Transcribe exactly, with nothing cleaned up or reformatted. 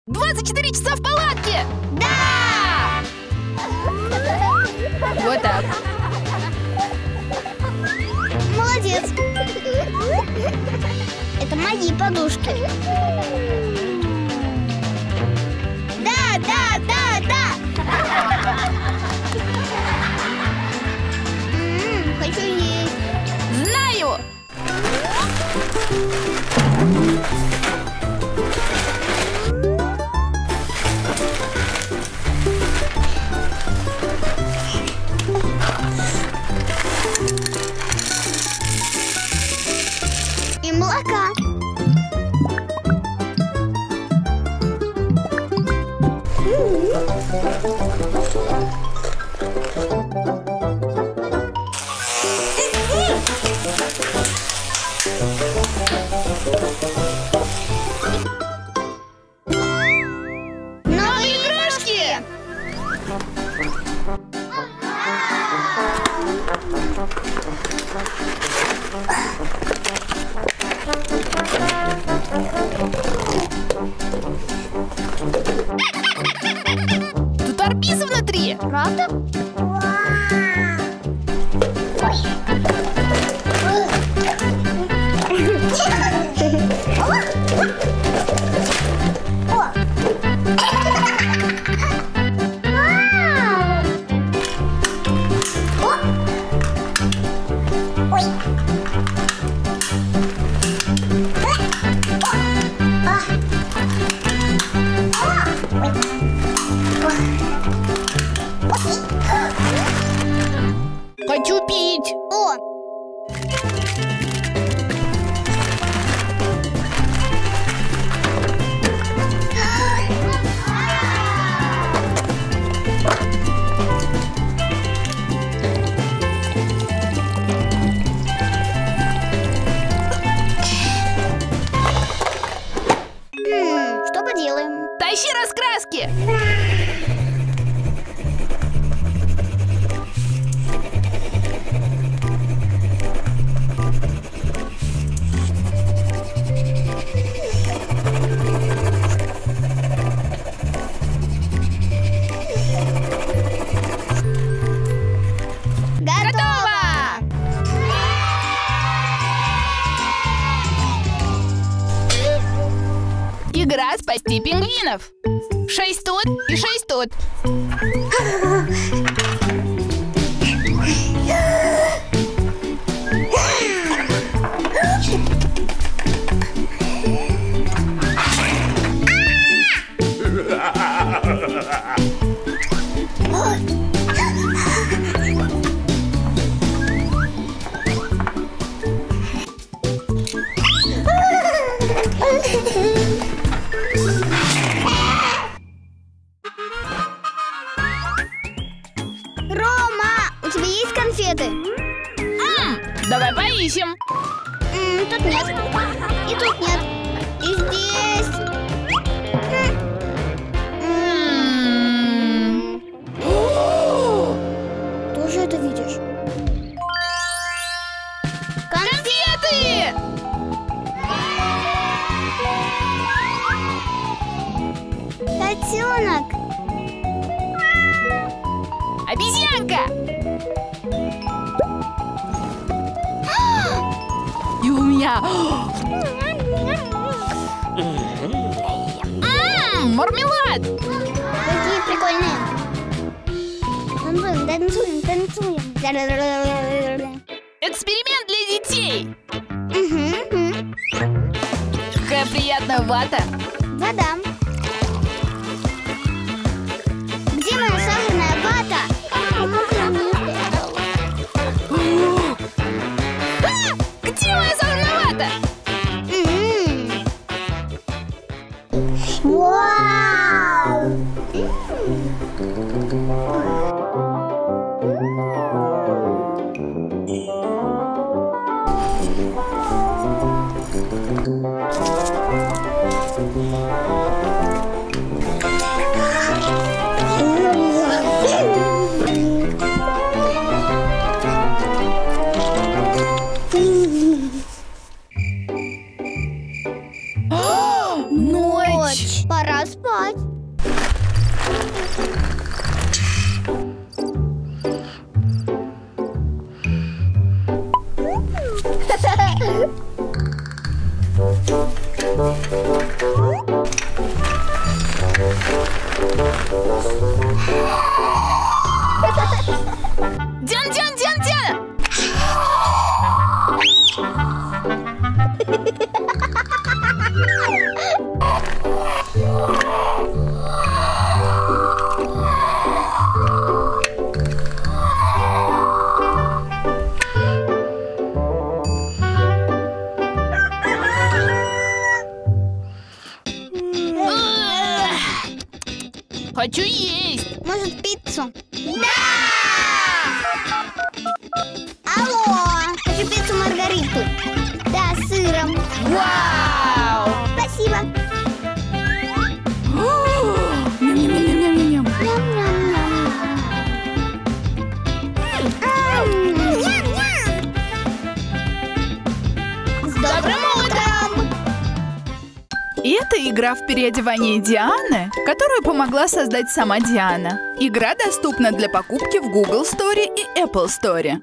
двадцать четыре часа в палатке! Да! Вот так. Молодец. Это мои подушки. Да, да, да, да. М-м, хочу есть. Знаю! И молока. Новые игрушки! Тут арбиз внутри! Правда? Хочу пить! О! М, Что поделаем? Тащи раскраски! Готово! Игра «Спасти пингвинов». Шесть тут и шесть тут. Рома, у тебя есть конфеты? М, давай поищем. М, Тут нет. И тут нет. И здесь. М. Тоже это видишь? Конфеты! Котенок. Обезьянка! И у меня... Ммм, мармелад! Какие прикольные. Танцуем, танцуем, танцуем. Эксперимент для детей! Угу, угу. Какая приятная вата! Вода. Где моя сахарная вата? А, где моя сахарная вата? М. Вау! играть. Диана, Диана, Диана, Диана! Хочу есть! Может, пиццу? Да! Алло! Хочу пиццу Маргариту. Да, с сыром. Вау! Спасибо. Ням-ням-ням-ням-ням. Ням-ням-ням. Ам, ням-ням. С добрым утром! И это игра в переодевание Дианы, которую помогла создать сама Диана. Игра доступна для покупки в Google Store и Apple Store.